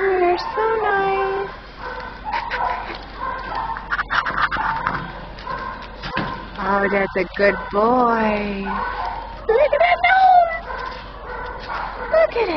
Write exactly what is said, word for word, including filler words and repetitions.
You're so nice. Oh, that's a good boy. Look at that nose. Look at